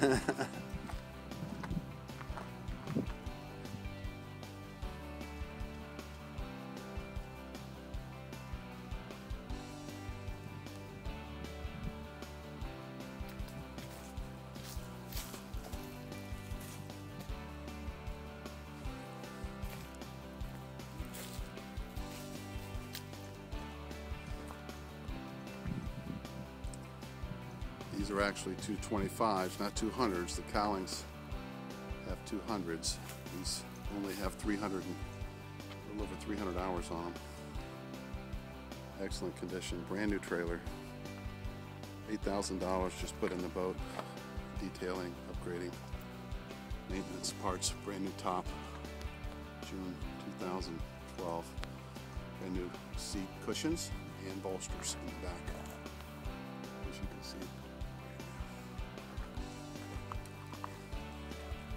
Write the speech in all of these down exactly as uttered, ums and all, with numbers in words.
These are actually two twenty-fives, not two hundreds. The cowlings have two hundreds. These only have three hundred and a little over three hundred hours on them. Excellent condition, brand new trailer. eight thousand dollars just put in the boat. Detailing, upgrading, maintenance parts, brand new top. June two thousand twelve. Brand new seat cushions and bolsters in the back. As you can see.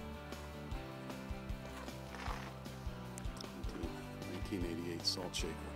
nineteen eighty-eight salt shaker.